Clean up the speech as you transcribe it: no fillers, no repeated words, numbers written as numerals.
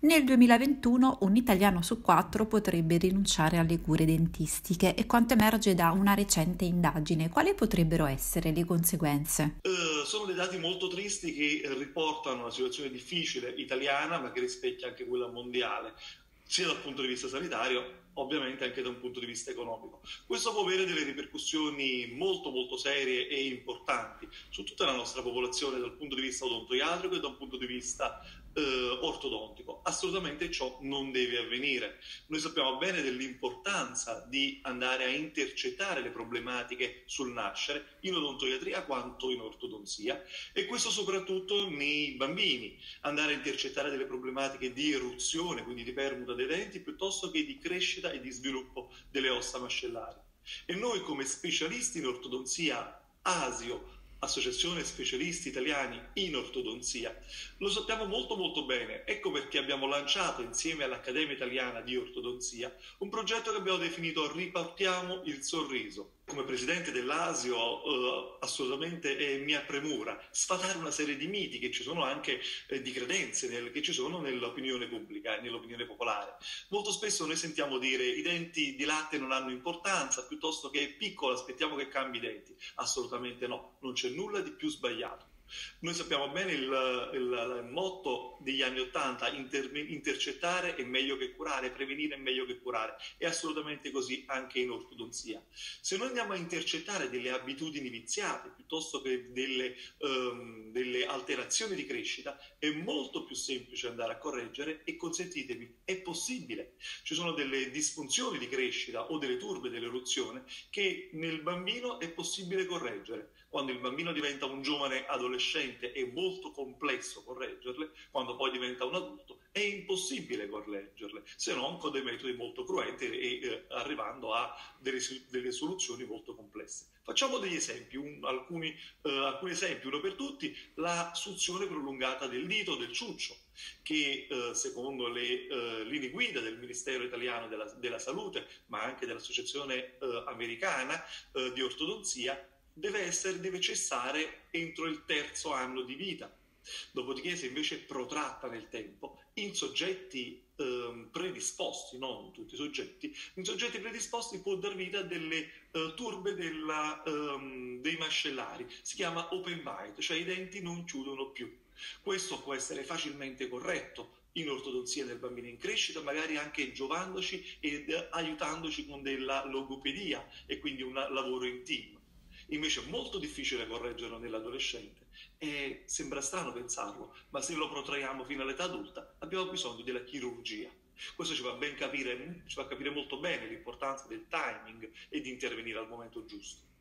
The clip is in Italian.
Nel 2021 un italiano su 4 potrebbe rinunciare alle cure dentistiche e quanto emerge da una recente indagine, quali potrebbero essere le conseguenze? Sono dei dati molto tristi che riportano una situazione difficile italiana, ma che rispecchia anche quella mondiale, sia dal punto di vista sanitario, ovviamente anche da un punto di vista economico. Questo può avere delle ripercussioni molto molto serie e importanti su tutta la nostra popolazione dal punto di vista odontoiatrico e da un punto di vista ortodontico. Assolutamente ciò non deve avvenire. Noi sappiamo bene dell'importanza di andare a intercettare le problematiche sul nascere, in odontoiatria quanto in ortodonzia, e questo soprattutto nei bambini, andare a intercettare delle problematiche di eruzione, quindi di permuta dei denti, piuttosto che di crescita e di sviluppo delle ossa mascellari. E noi come specialisti in ortodonzia ASIO, Associazione Specialisti Italiani in Ortodonzia, lo sappiamo molto molto bene. Ecco perché abbiamo lanciato insieme all'Accademia Italiana di Ortodonzia un progetto che abbiamo definito Ripartiamo il sorriso. Come presidente dell'ASIO assolutamente è mia premura sfatare una serie di miti che ci sono anche di credenze che ci sono nell'opinione pubblica e nell'opinione popolare. Molto spesso noi sentiamo dire i denti di latte non hanno importanza, piuttosto che è piccolo, aspettiamo che cambi i denti. Assolutamente no, non c'è nulla di più sbagliato. Noi sappiamo bene il motto degli anni Ottanta, intercettare è meglio che curare, prevenire è meglio che curare. È assolutamente così anche in ortodonzia. Se noi andiamo a intercettare delle abitudini viziate piuttosto che delle alterazioni di crescita, è molto più semplice andare a correggere e consentitemi, è possibile. Ci sono delle disfunzioni di crescita o delle turbe dell'eruzione che nel bambino è possibile correggere. Quando il bambino diventa un giovane adolescente è molto complesso correggerle, quando poi diventa un adulto è impossibile correggerle, se non con dei metodi molto cruenti e arrivando a delle soluzioni molto complesse. Facciamo degli esempi, alcuni esempi, uno per tutti: la suzione prolungata del dito, del ciuccio, che secondo le linee guida del Ministero italiano della Salute, ma anche dell'Associazione americana di ortodonzia, deve cessare entro il terzo anno di vita. Dopodiché, se invece è protratta nel tempo, in soggetti predisposti, non tutti i soggetti, in soggetti predisposti può dar vita a delle turbe dei mascellari. Si chiama open bite, cioè i denti non chiudono più. Questo può essere facilmente corretto in ortodonzia del bambino in crescita, magari anche giovandoci ed aiutandoci con della logopedia e quindi un lavoro in team. Invece è molto difficile correggerlo nell'adolescente e sembra strano pensarlo, ma se lo protraiamo fino all'età adulta abbiamo bisogno della chirurgia. Questo ci fa capire molto bene l'importanza del timing e di intervenire al momento giusto.